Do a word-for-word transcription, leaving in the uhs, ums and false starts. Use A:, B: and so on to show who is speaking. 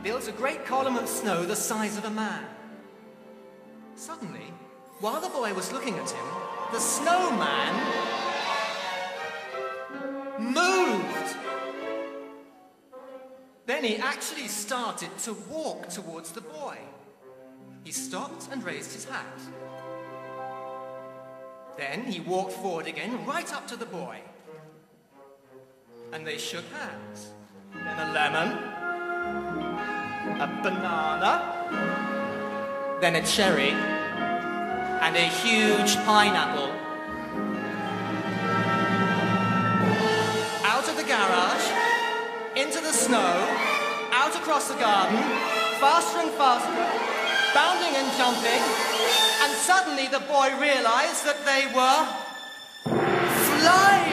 A: builds a great column of snow the size of a man. Suddenly, while the boy was looking at him, the snowman moved. Then he actually started to walk towards the boy. He stopped and raised his hat. Then he walked forward again, right up to the boy. And they shook hands. Then a lemon, a banana, then a cherry, and a huge pineapple. Out of the garage, into the snow, out across the garden, faster and faster, bounding and jumping, and suddenly the boy realized that they were flying.